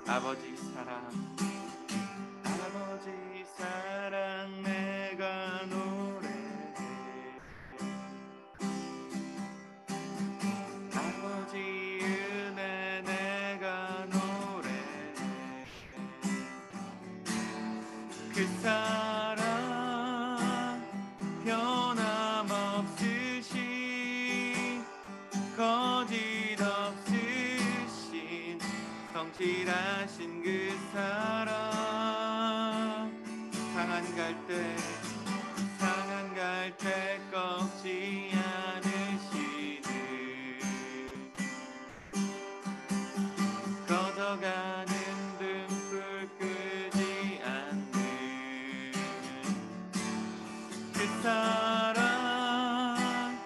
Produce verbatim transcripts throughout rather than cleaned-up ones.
아버지 사랑, 아버지 사랑 내가 노래해. 아버지 은혜 내가 노래해. 그 사랑 변함없으신, 거짓 없으신, 성실하신 그 사랑. 상한 갈대, 상한 갈대 꺾지 않으시는, 꺼져가는 등불 끄지 않는 그 사랑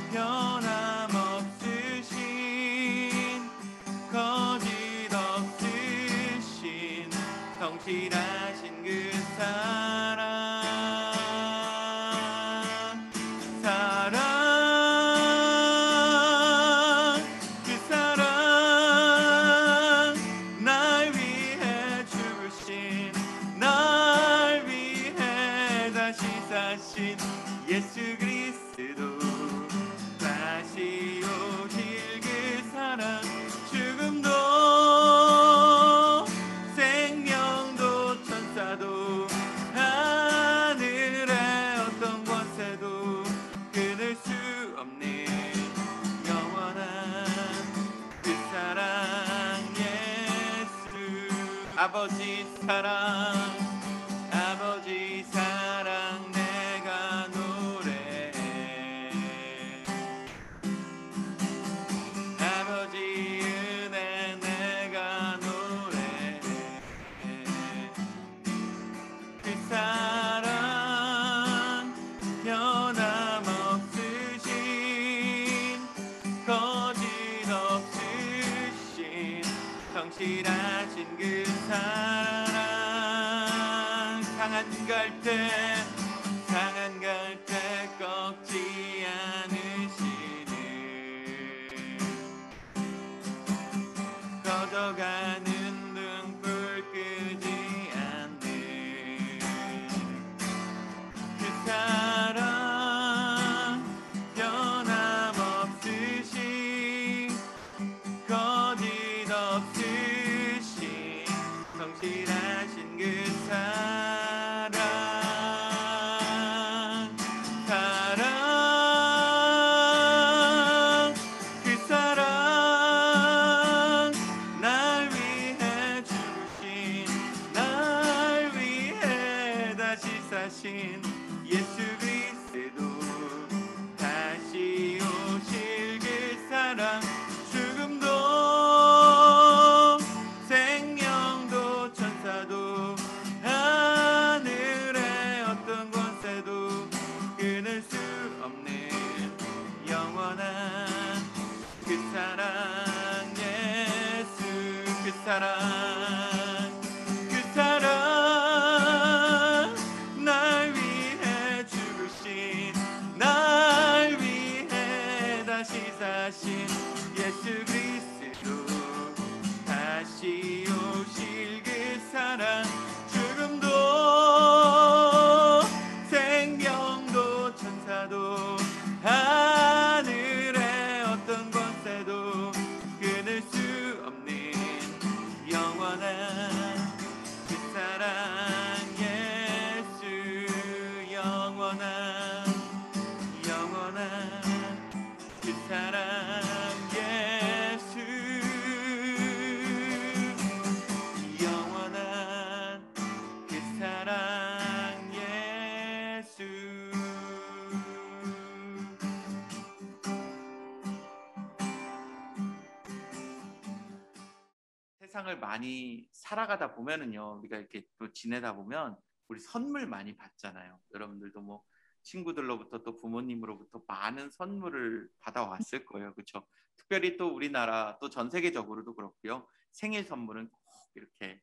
변함없으신, 거짓 없으신, 성실하신 그 사랑. 사랑, 그 사랑 날 위해 죽으신, 날 위해 다시 사신 예수 그리스도, 다시 오실 그 사랑. 죽음도 생명도 천사도 하늘의 어떤 권세도 끊을 수 없는 영원한 그 사랑 예수. 아버지 사랑, 아버지 사랑 내가 노래해. 아버지 은혜 내가 노래해. 그 사랑 변함없으신, 거짓 없으신, 성실하신 그 사랑. 상한 갈대, 상한 갈대 꺾지 않으시는, 꺼져가는 등불 끄지 않는 그 사랑 변함없으신, 거짓 없으신, 성실하신 그 사랑. 사랑, 그 사랑 날 위해 죽으신, 날 위해 다시 사신 예수 그리스도, 다시 오실 그 사랑. 죽음도 생명도 천사도 하늘의 어떤 권세도 끊을 수 없는 영원한 그 사랑 예수. 그 사랑, 그 사랑 날 위해 죽으신, 날 위해 다시 사신 예수 그리스도, 다시 오실 그 사랑. 죽음도 생명도 천사도 하늘의 어떤 권세도 끊을 수 없는 영원한 그 사랑 예수. 영원한, 영원한 그 사랑 예수. 영원한 그 사랑 예수. 세상을 많이 살아가다 보면은요, 우리가 이렇게 또 지내다 보면 우리 선물 많이 받잖아요. 여러분들도 뭐 친구들로부터 또 부모님으로부터 많은 선물을 받아왔을 거예요. 그렇죠? 특별히 또 우리나라, 또 전 세계적으로도 그렇고요. 생일 선물은 꼭 이렇게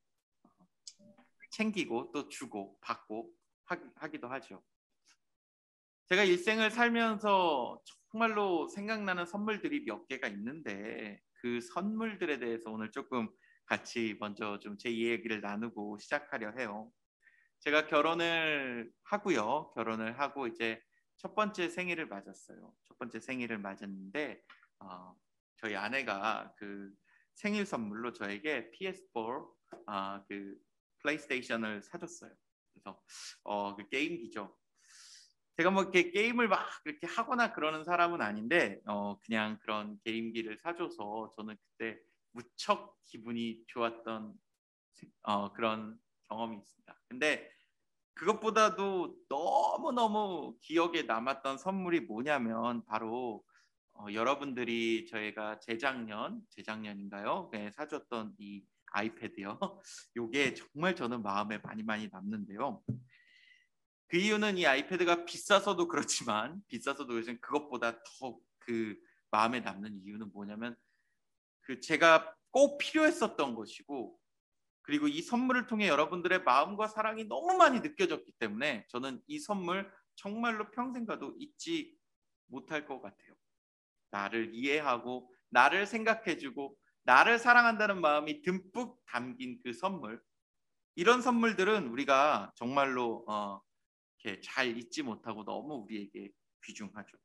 챙기고 또 주고 받고 하기도 하죠. 제가 일생을 살면서 정말로 생각나는 선물들이 몇 개가 있는데, 그 선물들에 대해서 오늘 조금 같이 먼저 좀 제 이야기를 나누고 시작하려 해요. 제가 결혼을 하고요. 결혼을 하고 이제 첫 번째 생일을 맞았어요. 첫 번째 생일을 맞았는데 어, 저희 아내가 그 생일 선물로 저에게 피에스포 아, 그 플레이스테이션을 사줬어요. 그래서 어, 그 게임기죠. 제가 뭐 이렇게 게임을 막 이렇게 하거나 그러는 사람은 아닌데 어, 그냥 그런 게임기를 사줘서 저는 그때 무척 기분이 좋았던 어, 그런 경험이 있습니다. 근데 그것보다도 너무너무 기억에 남았던 선물이 뭐냐면 바로 어, 여러분들이 저희가 재작년, 재작년인가요? 네, 사줬던 이 아이패드요. 요게 정말 저는 마음에 많이 많이 남는데요. 그 이유는 이 아이패드가 비싸서도 그렇지만 비싸서도 그렇지만 그것보다 더 그 마음에 남는 이유는 뭐냐면 그 제가 꼭 필요했었던 것이고 그리고 이 선물을 통해 여러분들의 마음과 사랑이 너무 많이 느껴졌기 때문에 저는 이 선물 정말로 평생 가도 잊지 못할 것 같아요. 나를 이해하고 나를 생각해주고 나를 사랑한다는 마음이 듬뿍 담긴 그 선물. 이런 선물들은 우리가 정말로 어, 이렇게 잘 잊지 못하고 너무 우리에게 귀중하죠.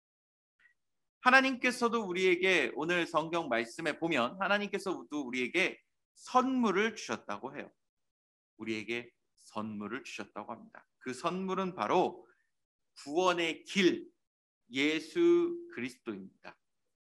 하나님께서도 우리에게 오늘 성경 말씀에 보면 하나님께서도 우리에게 선물을 주셨다고 해요. 우리에게 선물을 주셨다고 합니다. 그 선물은 바로 구원의 길 예수 그리스도입니다.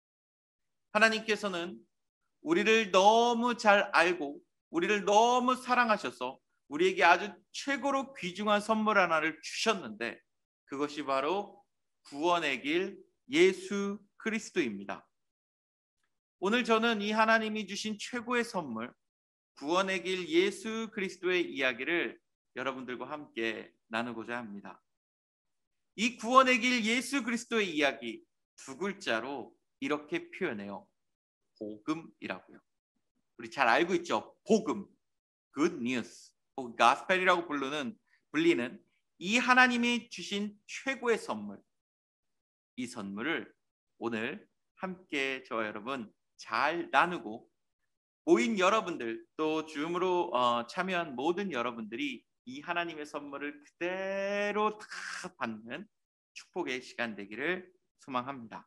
하나님께서는 우리를 너무 잘 알고 우리를 너무 사랑하셔서 우리에게 아주 최고로 귀중한 선물 하나를 주셨는데 그것이 바로 구원의 길 예수 그리스도입니다. 오늘 저는 이 하나님이 주신 최고의 선물 구원의 길 예수 그리스도의 이야기를 여러분들과 함께 나누고자 합니다. 이 구원의 길 예수 그리스도의 이야기 두 글자로 이렇게 표현해요. 복음이라고요. 우리 잘 알고 있죠. 복음, good news, 혹은 gospel이라고 부르는 불리는 이 하나님이 주신 최고의 선물. 이 선물을 오늘 함께 저와 여러분 잘 나누고 모인 여러분들 또 줌으로 어, 참여한 모든 여러분들이 이 하나님의 선물을 그대로 다 받는 축복의 시간 되기를 소망합니다.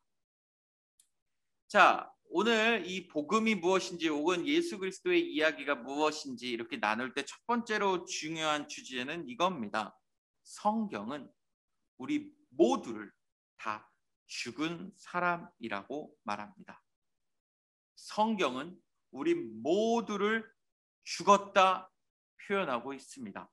자, 오늘 이 복음이 무엇인지 혹은 예수 그리스도의 이야기가 무엇인지 이렇게 나눌 때 첫 번째로 중요한 주제는 이겁니다. 성경은 우리 모두를 다 죽은 사람이라고 말합니다. 성경은 우리 모두를 죽었다 표현하고 있습니다.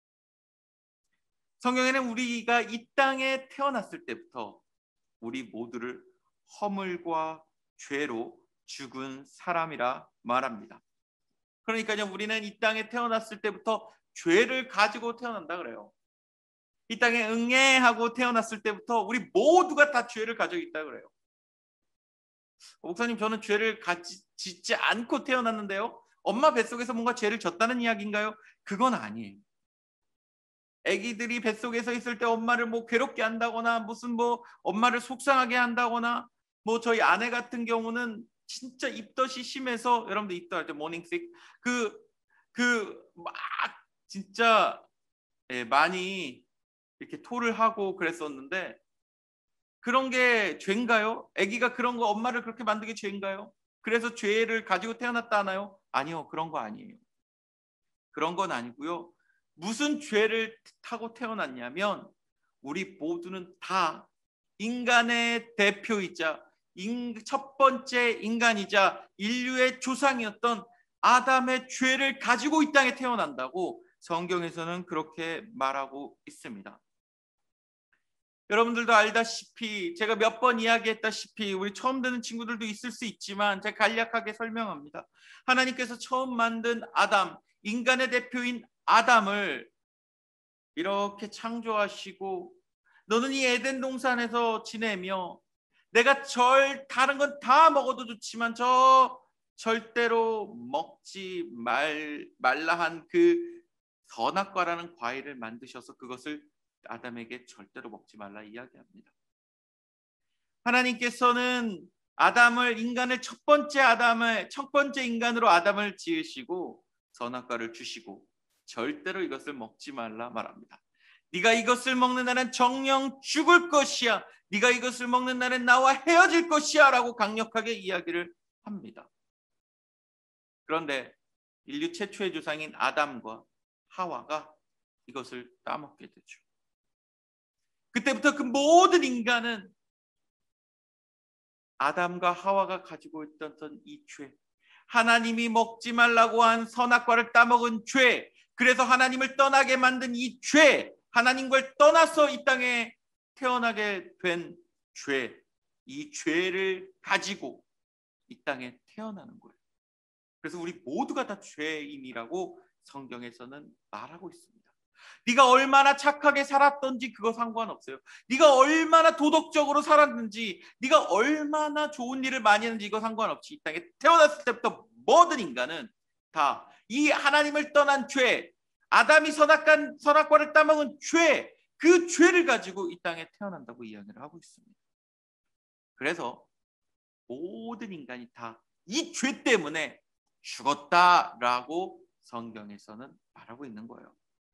성경에는 우리가 이 땅에 태어났을 때부터 우리 모두를 허물과 죄로 죽은 사람이라 말합니다. 그러니까요, 우리는 이 땅에 태어났을 때부터 죄를 가지고 태어난다 그래요. 이 땅에 응애하고 태어났을 때부터 우리 모두가 다 죄를 가지고 있다 그래요. 목사님, 저는 죄를 가지, 짓지 않고 태어났는데요. 엄마 뱃속에서 뭔가 죄를 졌다는 이야기인가요? 그건 아니에요. 아기들이 뱃속에서 있을 때 엄마를 뭐 괴롭게 한다거나 무슨 뭐 엄마를 속상하게 한다거나 뭐 저희 아내 같은 경우는 진짜 입덧이 심해서 여러분들 입덧 할 때 모닝식 그그 막 진짜 예, 많이 이렇게 토를 하고 그랬었는데 그런 게 죄인가요? 아기가 그런 거 엄마를 그렇게 만드게 죄인가요? 그래서 죄를 가지고 태어났다 하나요? 아니요, 그런 거 아니에요. 그런 건 아니고요. 무슨 죄를 타고 태어났냐면 우리 모두는 다 인간의 대표이자 첫 번째 인간이자 인류의 조상이었던 아담의 죄를 가지고 이 땅에 태어난다고 성경에서는 그렇게 말하고 있습니다. 여러분들도 알다시피 제가 몇 번 이야기했다시피 우리 처음 듣는 친구들도 있을 수 있지만 제가 간략하게 설명합니다. 하나님께서 처음 만든 아담, 인간의 대표인 아담을 이렇게 창조하시고 너는 이 에덴 동산에서 지내며 내가 절 다른 건 다 먹어도 좋지만 저 절대로 먹지 말, 말라 한 그 선악과라는 과일을 만드셔서 그것을 아담에게 절대로 먹지 말라 이야기합니다. 하나님께서는 아담을 인간을 첫 번째 아담을 첫 번째 인간으로 아담을 지으시고 선악과를 주시고 절대로 이것을 먹지 말라 말합니다. 네가 이것을 먹는 날은 정령 죽을 것이야. 네가 이것을 먹는 날은 나와 헤어질 것이야 라고 강력하게 이야기를 합니다. 그런데 인류 최초의 조상인 아담과 하와가 이것을 따먹게 되죠. 그때부터 그 모든 인간은 아담과 하와가 가지고 있던 이 죄, 하나님이 먹지 말라고 한 선악과를 따먹은 죄, 그래서 하나님을 떠나게 만든 이 죄, 하나님을 떠나서 이 땅에 태어나게 된 죄, 이 죄를 가지고 이 땅에 태어나는 거예요. 그래서 우리 모두가 다 죄인이라고 성경에서는 말하고 있습니다. 네가 얼마나 착하게 살았던지 그거 상관없어요. 네가 얼마나 도덕적으로 살았는지, 네가 얼마나 좋은 일을 많이 했는지 이거 상관없이 이 땅에 태어났을 때부터 모든 인간은 다 이 하나님을 떠난 죄, 아담이 선악간, 선악과를 따먹은 죄, 그 죄를 가지고 이 땅에 태어난다고 이야기를 하고 있습니다. 그래서 모든 인간이 다 이 죄 때문에 죽었다라고 성경에서는 말하고 있는 거예요.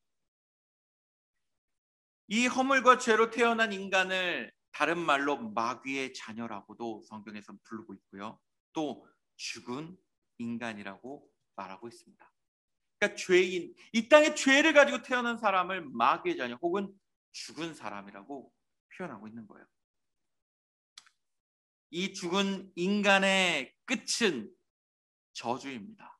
이 허물과 죄로 태어난 인간을 다른 말로 마귀의 자녀라고도 성경에서 부르고 있고요. 또 죽은 인간이라고 말하고 있습니다. 그러니까 죄인, 이 땅에 죄를 가지고 태어난 사람을 마귀의 자녀 혹은 죽은 사람이라고 표현하고 있는 거예요. 이 죽은 인간의 끝은 저주입니다.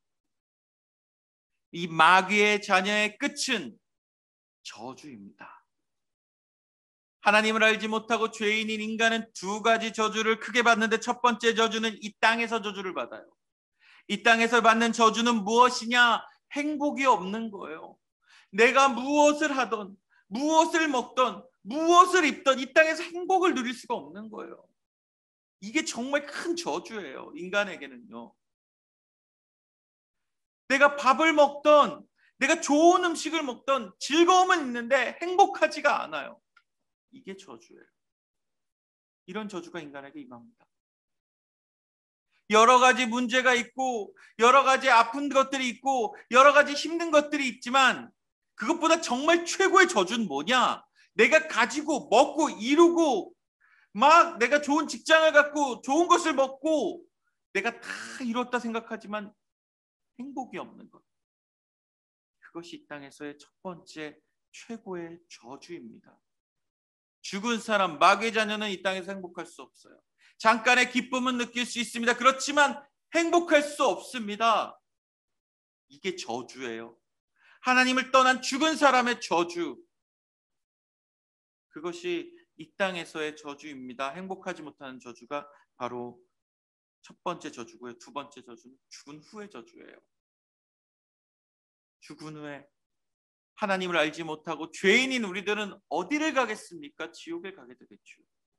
이 마귀의 자녀의 끝은 저주입니다. 하나님을 알지 못하고 죄인인 인간은 두 가지 저주를 크게 받는데 첫 번째 저주는 이 땅에서 저주를 받아요. 이 땅에서 받는 저주는 무엇이냐? 행복이 없는 거예요. 내가 무엇을 하던, 무엇을 먹던, 무엇을 입던 이 땅에서 행복을 누릴 수가 없는 거예요. 이게 정말 큰 저주예요. 인간에게는요. 내가 밥을 먹던, 내가 좋은 음식을 먹던 즐거움은 있는데 행복하지가 않아요. 이게 저주예요. 이런 저주가 인간에게 임합니다. 여러 가지 문제가 있고 여러 가지 아픈 것들이 있고 여러 가지 힘든 것들이 있지만 그것보다 정말 최고의 저주는 뭐냐? 내가 가지고 먹고 이루고 막 내가 좋은 직장을 갖고 좋은 것을 먹고 내가 다 이뤘다 생각하지만 행복이 없는 것. 그것이 이 땅에서의 첫 번째 최고의 저주입니다. 죽은 사람, 마귀의 자녀는 이 땅에서 행복할 수 없어요. 잠깐의 기쁨은 느낄 수 있습니다. 그렇지만 행복할 수 없습니다. 이게 저주예요. 하나님을 떠난 죽은 사람의 저주. 그것이 이 땅에서의 저주입니다. 행복하지 못하는 저주가 바로 첫 번째 저주고요. 두 번째 저주는 죽은 후의 저주예요. 죽은 후에 하나님을 알지 못하고 죄인인 우리들은 어디를 가겠습니까? 지옥에 가게 되겠죠.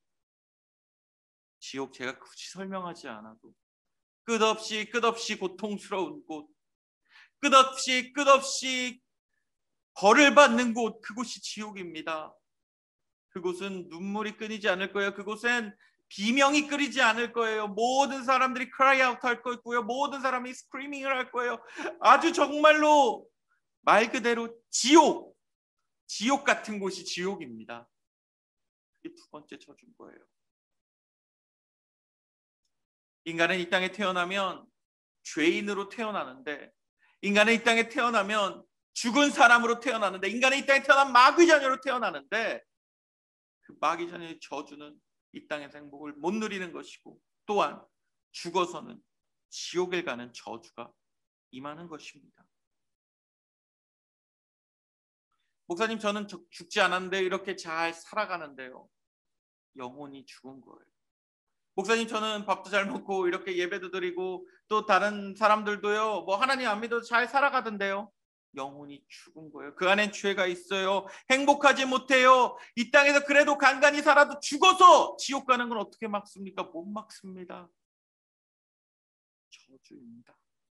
지옥 제가 굳이 설명하지 않아도 끝없이 끝없이 고통스러운 곳, 끝없이 끝없이 벌을 받는 곳, 그곳이 지옥입니다. 그곳은 눈물이 끊이지 않을 거예요. 그곳엔 비명이 끊이지 않을 거예요. 모든 사람들이 cry out 할 거고요. 모든 사람이 screaming을 할 거예요. 아주 정말로 말 그대로 지옥, 지옥 같은 곳이 지옥입니다. 이게 두 번째 저주인 거예요. 인간은 이 땅에 태어나면 죄인으로 태어나는데, 인간은 이 땅에 태어나면 죽은 사람으로 태어나는데, 인간은 이 땅에 태어난 마귀 자녀로 태어나는데, 그 마귀 자녀의 저주는 이 땅에서 행복을 못 누리는 것이고, 또한 죽어서는 지옥에 가는 저주가 임하는 것입니다. 목사님, 저는 죽지 않았는데 이렇게 잘 살아가는데요. 영혼이 죽은 거예요. 목사님, 저는 밥도 잘 먹고 이렇게 예배도 드리고 또 다른 사람들도요, 뭐 하나님 안 믿어도 잘 살아가던데요. 영혼이 죽은 거예요. 그 안엔 죄가 있어요. 행복하지 못해요. 이 땅에서 그래도 간간히 살아도 죽어서 지옥 가는 건 어떻게 막습니까? 못 막습니다. 저주입니다.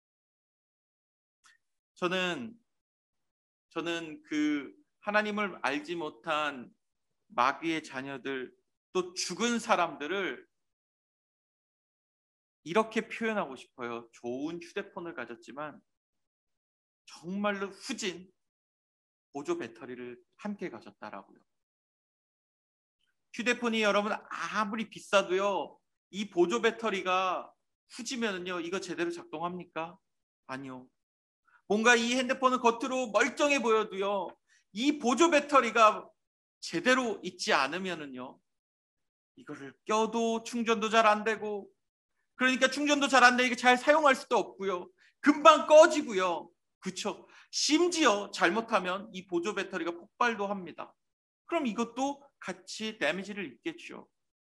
저는 저는 그 하나님을 알지 못한 마귀의 자녀들, 또 죽은 사람들을 이렇게 표현하고 싶어요. 좋은 휴대폰을 가졌지만 정말로 후진 보조 배터리를 함께 가졌다라고요. 휴대폰이 여러분 아무리 비싸도요, 이 보조 배터리가 후지면은요, 이거 제대로 작동합니까? 아니요. 뭔가 이 핸드폰은 겉으로 멀쩡해 보여도요, 이 보조 배터리가 제대로 있지 않으면은요, 이거를 껴도 충전도 잘 안 되고, 그러니까 충전도 잘 안 되니까 잘 사용할 수도 없고요, 금방 꺼지고요. 그렇죠? 심지어 잘못하면 이 보조 배터리가 폭발도 합니다. 그럼 이것도 같이 데미지를 입겠죠.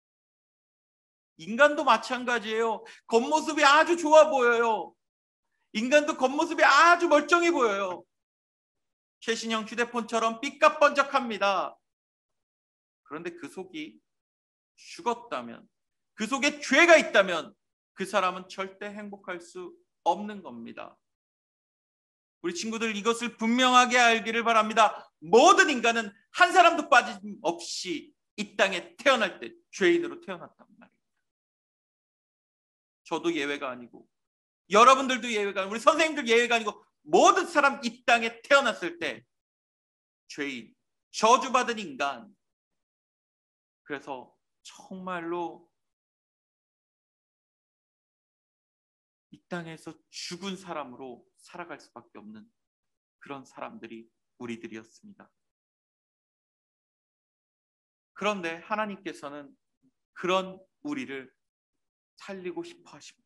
인간도 마찬가지예요. 겉모습이 아주 좋아 보여요. 인간도 겉모습이 아주 멀쩡해 보여요. 최신형 휴대폰처럼 삐까번쩍합니다. 그런데 그 속이 죽었다면, 그 속에 죄가 있다면 그 사람은 절대 행복할 수 없는 겁니다. 우리 친구들 이것을 분명하게 알기를 바랍니다. 모든 인간은 한 사람도 빠짐없이 이 땅에 태어날 때 죄인으로 태어났단 말이에요. 저도 예외가 아니고, 여러분들도 예외가 아니고, 우리 선생님들 예외가 아니고, 모든 사람 이 땅에 태어났을 때 죄인, 저주받은 인간. 그래서 정말로 이 땅에서 죽은 사람으로 살아갈 수밖에 없는 그런 사람들이 우리들이었습니다. 그런데 하나님께서는 그런 우리를 살리고 싶어 하십니다.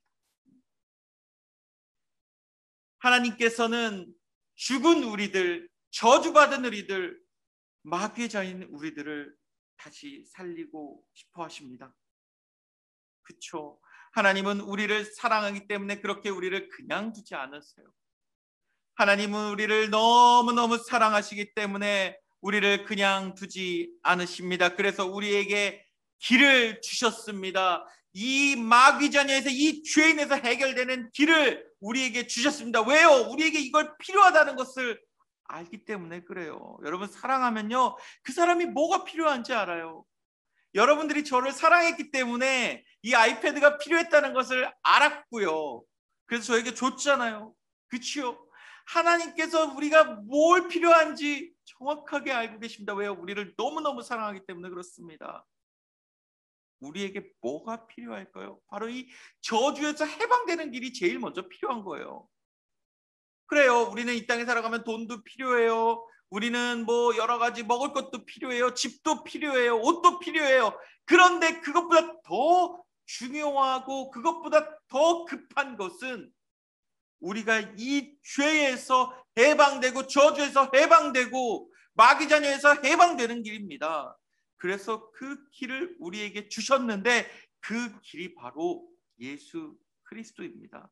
하나님께서는 죽은 우리들, 저주받은 우리들, 마귀의 자인 우리들을 다시 살리고 싶어 하십니다. 그렇죠? 하나님은 우리를 사랑하기 때문에 그렇게 우리를 그냥 두지 않으세요. 하나님은 우리를 너무너무 사랑하시기 때문에 우리를 그냥 두지 않으십니다. 그래서 우리에게 길을 주셨습니다. 이 마귀 자녀에서, 이 죄인에서 해결되는 길을 우리에게 주셨습니다. 왜요? 우리에게 이걸 필요하다는 것을 알기 때문에 그래요. 여러분, 사랑하면요, 그 사람이 뭐가 필요한지 알아요. 여러분들이 저를 사랑했기 때문에 이 아이패드가 필요했다는 것을 알았고요. 그래서 저에게 줬잖아요. 그치요? 하나님께서 우리가 뭘 필요한지 정확하게 알고 계십니다. 왜요? 우리를 너무너무 사랑하기 때문에 그렇습니다. 우리에게 뭐가 필요할까요? 바로 이 저주에서 해방되는 길이 제일 먼저 필요한 거예요. 그래요. 우리는 이 땅에 살아가면 돈도 필요해요. 우리는 뭐 여러 가지 먹을 것도 필요해요. 집도 필요해요. 옷도 필요해요. 그런데 그것보다 더 중요하고 그것보다 더 급한 것은 우리가 이 죄에서 해방되고 저주에서 해방되고 마귀 자녀에서 해방되는 길입니다. 그래서 그 길을 우리에게 주셨는데 그 길이 바로 예수 그리스도입니다.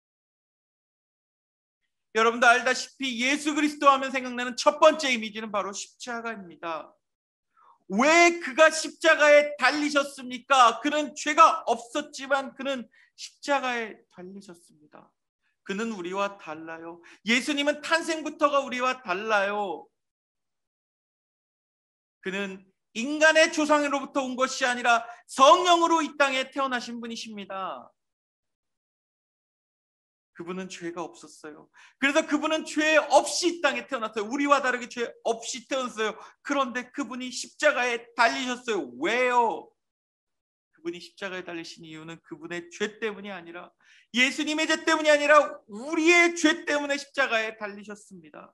여러분도 알다시피 예수 그리스도 하면 생각나는 첫 번째 이미지는 바로 십자가입니다. 왜 그가 십자가에 달리셨습니까? 그는 죄가 없었지만 그는 십자가에 달리셨습니다. 그는 우리와 달라요. 예수님은 탄생부터가 우리와 달라요. 그는 인간의 조상으로부터 온 것이 아니라 성령으로 이 땅에 태어나신 분이십니다. 그분은 죄가 없었어요. 그래서 그분은 죄 없이 이 땅에 태어났어요. 우리와 다르게 죄 없이 태어났어요. 그런데 그분이 십자가에 달리셨어요. 왜요? 그분이 십자가에 달리신 이유는 그분의 죄 때문이 아니라, 예수님의 죄 때문이 아니라 우리의 죄 때문에 십자가에 달리셨습니다.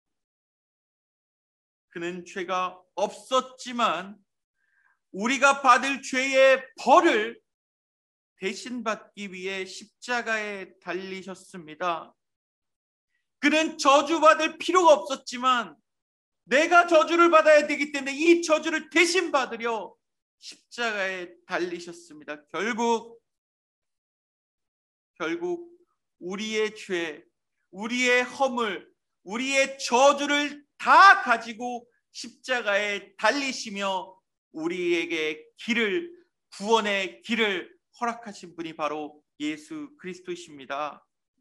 그는 죄가 없었지만 우리가 받을 죄의 벌을 대신 받기 위해 십자가에 달리셨습니다. 그는 저주받을 필요가 없었지만 내가 저주를 받아야 되기 때문에 이 저주를 대신 받으려 십자가에 달리셨습니다. 결국 결국 우리의 죄, 우리의 허물, 우리의 저주를 다 가지고 십자가에 달리시며 우리에게 길을, 구원의 길을 허락하신 분이 바로 예수 그리스도이십니다.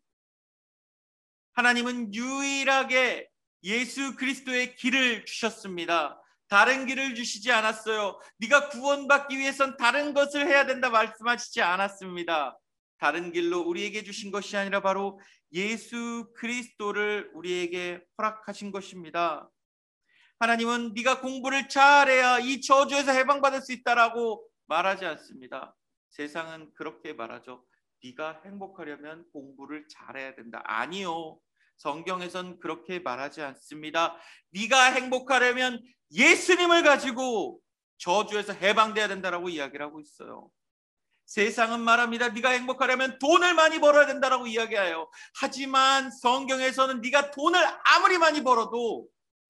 하나님은 유일하게 예수 그리스도의 길을 주셨습니다. 다른 길을 주시지 않았어요. 네가 구원받기 위해선 다른 것을 해야 된다 말씀하시지 않았습니다. 다른 길로 우리에게 주신 것이 아니라 바로 예수 그리스도를 우리에게 허락하신 것입니다. 하나님은 네가 공부를 잘해야 이 저주에서 해방받을 수 있다라고 말하지 않습니다. 세상은 그렇게 말하죠. 네가 행복하려면 공부를 잘해야 된다. 아니요. 성경에선 그렇게 말하지 않습니다. 네가 행복하려면 예수님을 가지고 저주에서 해방돼야 된다라고 이야기를 하고 있어요. 세상은 말합니다. 네가 행복하려면 돈을 많이 벌어야 된다라고 이야기해요. 하지만 성경에서는 네가 돈을 아무리 많이 벌어도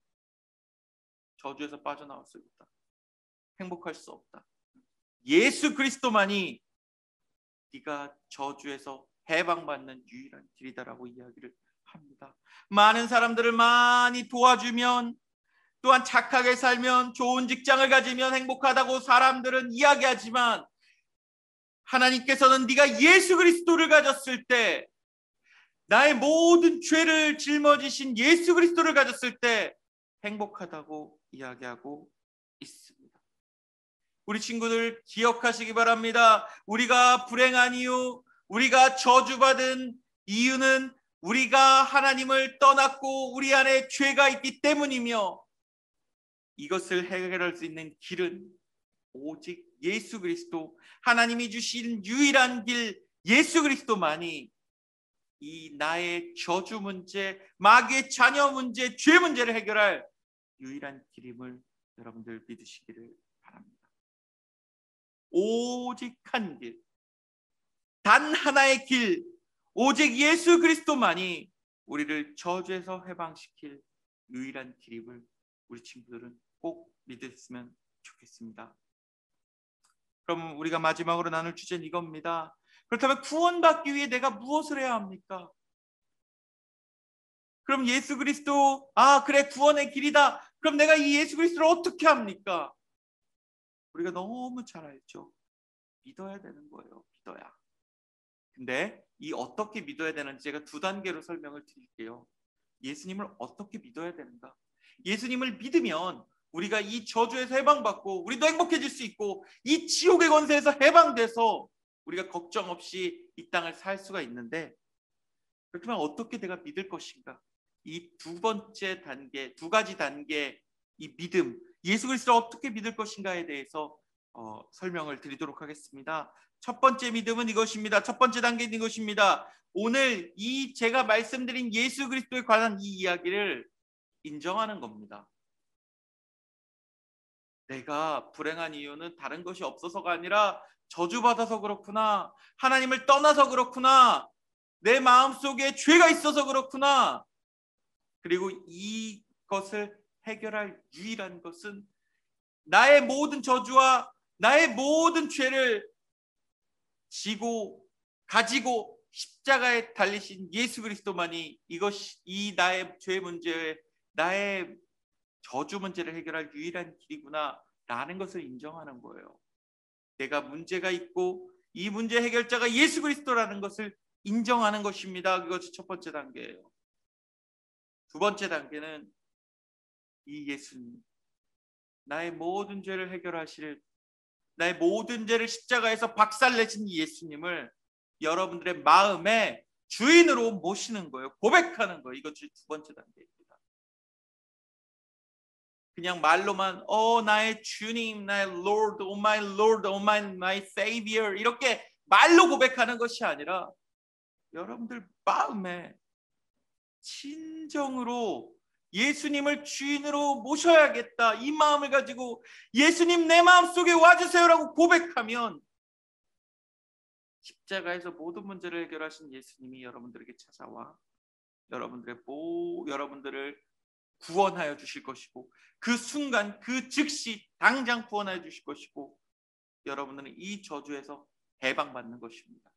저주에서 빠져나올 수 없다. 행복할 수 없다. 예수 그리스도만이 네가 저주에서 해방받는 유일한 길이다라고 이야기를 합니다. 많은 사람들을 많이 도와주면, 또한 착하게 살면, 좋은 직장을 가지면 행복하다고 사람들은 이야기하지만 하나님께서는 네가 예수 그리스도를 가졌을 때, 나의 모든 죄를 짊어지신 예수 그리스도를 가졌을 때 행복하다고 이야기하고 있습니다. 우리 친구들 기억하시기 바랍니다. 우리가 불행한 이유, 우리가 저주받은 이유는 우리가 하나님을 떠났고 우리 안에 죄가 있기 때문이며, 이것을 해결할 수 있는 길은 오직 예수 그리스도, 하나님이 주신 유일한 길 예수 그리스도만이 이 나의 저주 문제, 마귀의 자녀 문제, 죄 문제를 해결할 유일한 길임을 여러분들 믿으시기를 바랍니다. 오직 한 길, 단 하나의 길, 오직 예수 그리스도만이 우리를 저주에서 해방시킬 유일한 길임을 우리 친구들은 꼭 믿었으면 좋겠습니다. 그럼 우리가 마지막으로 나눌 주제는 이겁니다. 그렇다면 구원받기 위해 내가 무엇을 해야 합니까? 그럼 예수 그리스도, 아 그래 구원의 길이다. 그럼 내가 이 예수 그리스도를 어떻게 합니까? 우리가 너무 잘 알죠. 믿어야 되는 거예요. 믿어야. 근데 이 어떻게 믿어야 되는지 제가 두 단계로 설명을 드릴게요. 예수님을 어떻게 믿어야 되는가? 예수님을 믿으면 우리가 이 저주에서 해방받고 우리도 행복해질 수 있고, 이 지옥의 권세에서 해방돼서 우리가 걱정 없이 이 땅을 살 수가 있는데, 그렇다면 어떻게 내가 믿을 것인가? 이 두 번째 단계, 두 가지 단계, 이 믿음, 예수 그리스도를 어떻게 믿을 것인가에 대해서 어, 설명을 드리도록 하겠습니다. 첫 번째 믿음은 이것입니다. 첫 번째 단계는 이것입니다. 오늘 이 제가 말씀드린 예수 그리스도에 관한 이 이야기를 인정하는 겁니다. 내가 불행한 이유는 다른 것이 없어서가 아니라 저주받아서 그렇구나, 하나님을 떠나서 그렇구나, 내 마음속에 죄가 있어서 그렇구나. 그리고 이것을 해결할 유일한 것은 나의 모든 저주와 나의 모든 죄를 지고 가지고 십자가에 달리신 예수 그리스도만이 이것이 이 나의 죄 문제, 나의 저주 문제를 해결할 유일한 길이구나 라는 것을 인정하는 거예요. 내가 문제가 있고 이 문제 해결자가 예수 그리스도라는 것을 인정하는 것입니다. 그것이 첫 번째 단계예요. 두 번째 단계는 이 예수님, 나의 모든 죄를 해결하실, 나의 모든 죄를 십자가에서 박살내신 예수님을 여러분들의 마음에 주인으로 모시는 거예요. 고백하는 거예요. 이것이 두 번째 단계입니다. 그냥 말로만 어 나의 주님, 나의 Lord, oh my Lord, oh my, my Savior 이렇게 말로 고백하는 것이 아니라 여러분들 마음에 진정으로 예수님을 주인으로 모셔야겠다, 이 마음을 가지고 예수님 내 마음속에 와주세요라고 고백하면 십자가에서 모든 문제를 해결하신 예수님이 여러분들에게 찾아와 여러분들의 모 여러분들을 구원하여 주실 것이고, 그 순간 그 즉시 당장 구원하여 주실 것이고, 여러분들은 이 저주에서 해방받는 것입니다.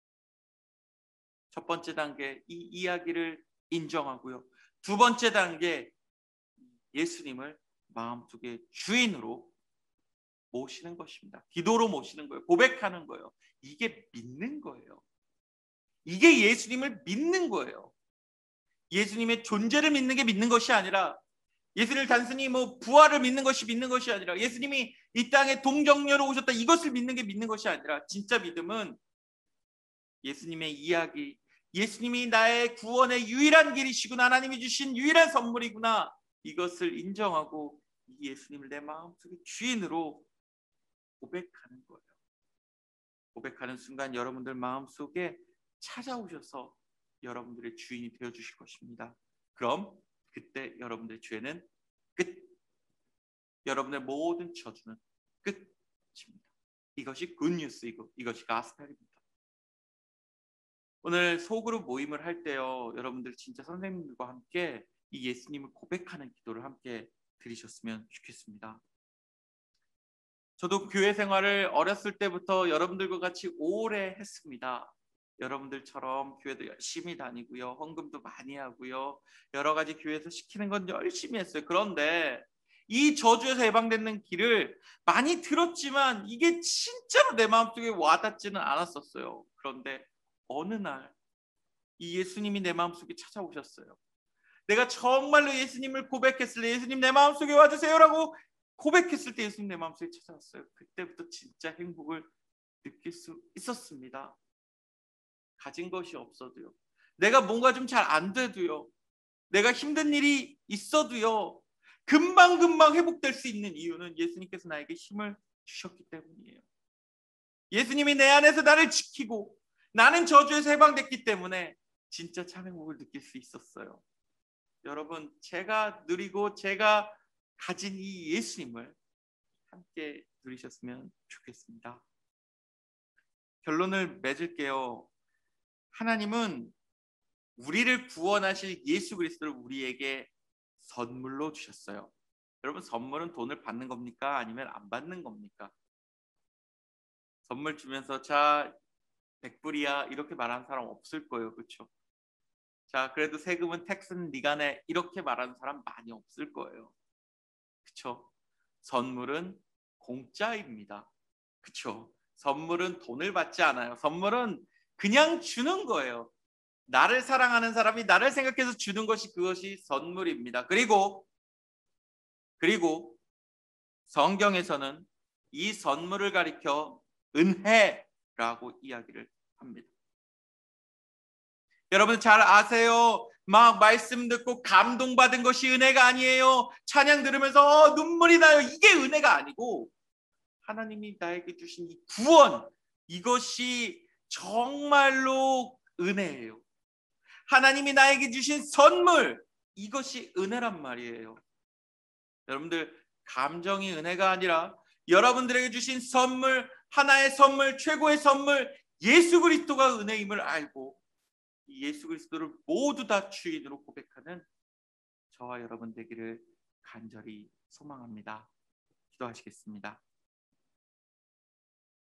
첫 번째 단계 이 이야기를 인정하고요. 두 번째 단계 예수님을 마음속에 주인으로 모시는 것입니다. 기도로 모시는 거예요. 고백하는 거예요. 이게 믿는 거예요. 이게 예수님을 믿는 거예요. 예수님의 존재를 믿는 게 믿는 것이 아니라, 예수님을 단순히 뭐 부활을 믿는 것이 믿는 것이 아니라, 예수님이 이 땅에 동정녀로 오셨다 이것을 믿는 게 믿는 것이 아니라, 진짜 믿음은 예수님의 이야기, 예수님이 나의 구원의 유일한 길이시구나, 하나님이 주신 유일한 선물이구나, 이것을 인정하고 이 예수님을 내 마음속의 주인으로 고백하는 거예요. 고백하는 순간 여러분들 마음속에 찾아오셔서 여러분들의 주인이 되어주실 것입니다. 그럼 그때 여러분들의 죄는 끝, 여러분의 모든 저주는 끝입니다. 이것이 굿뉴스이고 이것이 가스펠입니다. 오늘 소그룹 모임을 할 때요, 여러분들 진짜 선생님들과 함께 이 예수님을 고백하는 기도를 함께 드리셨으면 좋겠습니다. 저도 교회 생활을 어렸을 때부터 여러분들과 같이 오래 했습니다. 여러분들처럼 교회도 열심히 다니고요, 헌금도 많이 하고요, 여러 가지 교회에서 시키는 건 열심히 했어요. 그런데 이 저주에서 해방되는 길을 많이 들었지만 이게 진짜로 내 마음속에 와닿지는 않았었어요. 그런데 어느 날 이 예수님이 내 마음속에 찾아오셨어요. 내가 정말로 예수님을 고백했을 때, 예수님 내 마음속에 와주세요라고 고백했을 때 예수님 내 마음속에 찾아왔어요. 그때부터 진짜 행복을 느낄 수 있었습니다. 가진 것이 없어도요, 내가 뭔가 좀 잘 안 돼도요, 내가 힘든 일이 있어도요, 금방금방 회복될 수 있는 이유는 예수님께서 나에게 힘을 주셨기 때문이에요. 예수님이 내 안에서 나를 지키고 나는 저주에서 해방됐기 때문에 진짜 참 행복을 느낄 수 있었어요. 여러분, 제가 누리고 제가 가진 이 예수님을 함께 누리셨으면 좋겠습니다. 결론을 맺을게요. 하나님은 우리를 구원하실 예수 그리스도를 우리에게 선물로 주셨어요. 여러분, 선물은 돈을 받는 겁니까? 아니면 안 받는 겁니까? 선물 주면서 자 백 불이야 이렇게 말하는 사람 없을 거예요. 그렇죠? 자, 그래도 세금은 텍스는 네가 내 이렇게 말하는 사람 많이 없을 거예요. 그렇죠? 선물은 공짜입니다. 그렇죠? 선물은 돈을 받지 않아요. 선물은 그냥 주는 거예요. 나를 사랑하는 사람이 나를 생각해서 주는 것이 그것이 선물입니다. 그리고 그리고 성경에서는 이 선물을 가리켜 은혜라고 이야기를 합니다. 여러분 잘 아세요. 막 말씀 듣고 감동받은 것이 은혜가 아니에요. 찬양 들으면서 어, 눈물이 나요. 이게 은혜가 아니고 하나님이 나에게 주신 이 구원, 이것이 정말로 은혜예요. 하나님이 나에게 주신 선물, 이것이 은혜란 말이에요. 여러분들, 감정이 은혜가 아니라 여러분들에게 주신 선물, 하나의 선물, 최고의 선물, 예수 그리스도가 은혜임을 알고 이 예수 그리스도를 모두 다 주인으로 고백하는 저와 여러분 되기를 간절히 소망합니다. 기도하시겠습니다.